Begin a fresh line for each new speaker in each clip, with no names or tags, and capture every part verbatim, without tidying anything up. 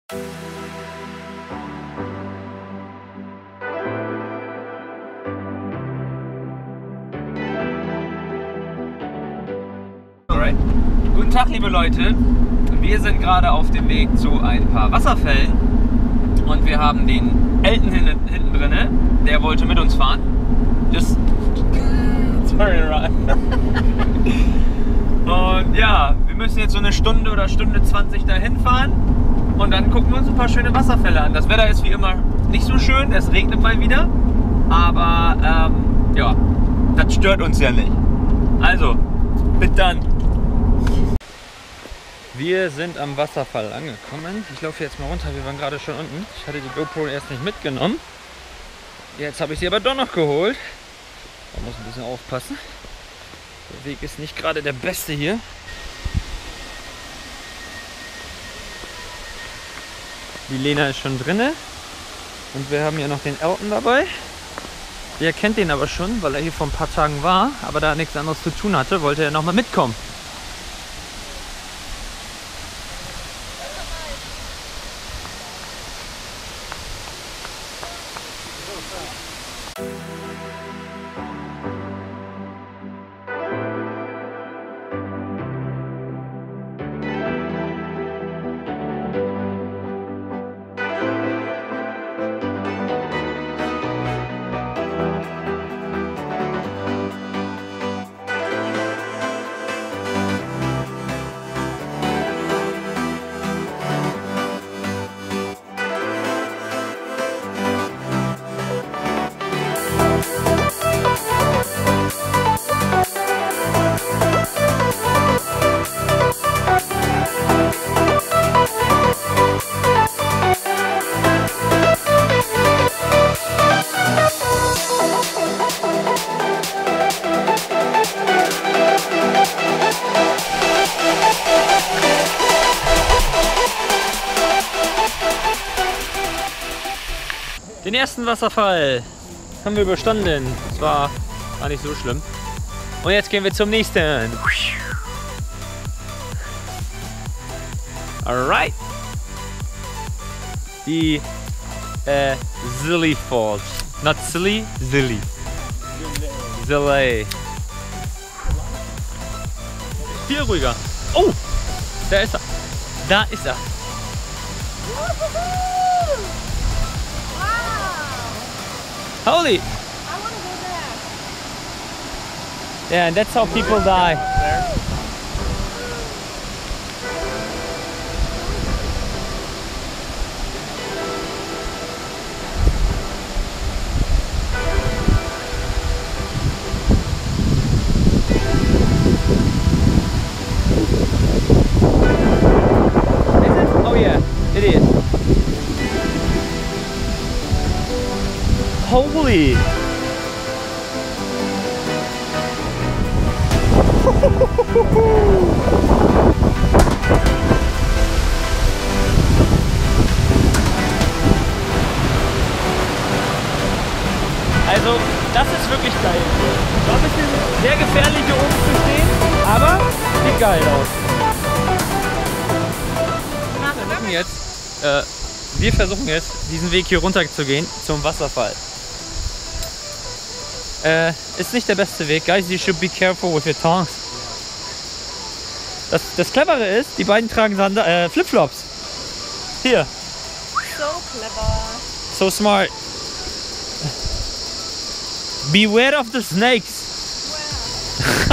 Alright. Guten Tag, liebe Leute. Wir sind gerade auf dem Weg zu ein paar Wasserfällen und wir haben den Elton hinten, hinten drin, der wollte mit uns fahren. Just sorry, right. Und ja, wir müssen jetzt so eine Stunde oder Stunde zwanzig dahin fahren und dann gucken wir uns ein paar schöne Wasserfälle an. Das Wetter ist wie immer nicht so schön, es regnet mal wieder, aber ähm, ja, das stört uns ja nicht. Also, bis dann. Wir sind am Wasserfall angekommen. Ich laufe jetzt mal runter, wir waren gerade schon unten. Ich hatte die GoPro erst nicht mitgenommen. Jetzt habe ich sie aber doch noch geholt. Man muss ein bisschen aufpassen. Der Weg ist nicht gerade der beste hier. Die Lena ist schon drinne. Und wir haben hier noch den Elton dabei. Der kennt den aber schon, weil er hier vor ein paar Tagen war. Aber da er nichts anderes zu tun hatte, wollte er nochmal mitkommen. Den ersten Wasserfall haben wir überstanden. Das war gar nicht so schlimm. Und jetzt gehen wir zum nächsten. Alright. Die äh, Zilly Falls. Not Silly, Zilly. Zilly. Viel ruhiger. Oh! Da ist er. Da ist er. Holy! I want to go there. Yeah, and that's how people die. Is it? Oh yeah, it is. Holy! Also, das ist wirklich geil. War ein bisschen sehr gefährlich hier oben zu stehen, aber sieht geil aus. Wir versuchen jetzt, äh, wir versuchen jetzt, diesen Weg hier runter zu gehen zum Wasserfall. Äh, ist nicht der beste Weg. Guys, you should be careful with your tongues. Das, das Clevere ist, die beiden tragen Sand äh, Flipflops. Hier.
So clever.
So smart. Beware of the snakes. Wow.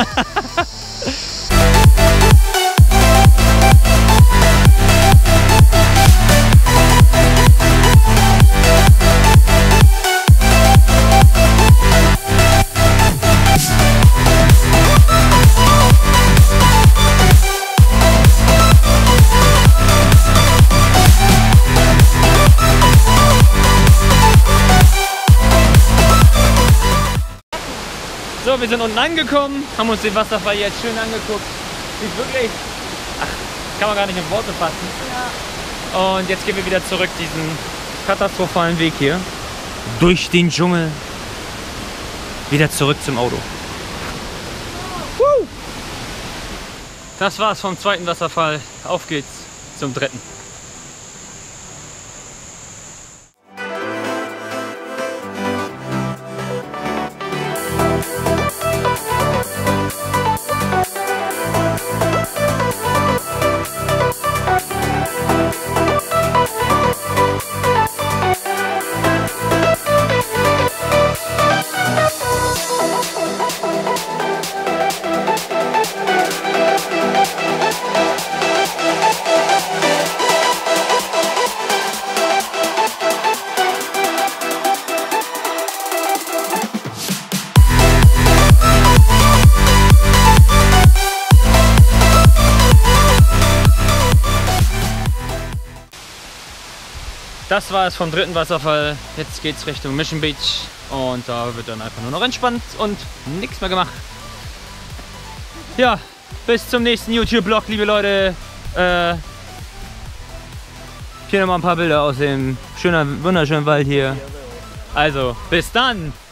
So, wir sind unten angekommen, haben uns den Wasserfall jetzt schön angeguckt. Sieht wirklich, ach, kann man gar nicht in Worte fassen. Ja. Und jetzt gehen wir wieder zurück diesen katastrophalen Weg hier. Durch den Dschungel. Wieder zurück zum Auto. Woo! Das war's vom zweiten Wasserfall. Auf geht's zum dritten. das war es vom dritten Wasserfall. Jetzt geht's Richtung Mission Beach und da wird dann einfach nur noch entspannt und nichts mehr gemacht. Ja, bis zum nächsten YouTube-Vlog, liebe Leute. Äh, hier nochmal ein paar Bilder aus dem schönen, wunderschönen Wald hier. Also, bis dann!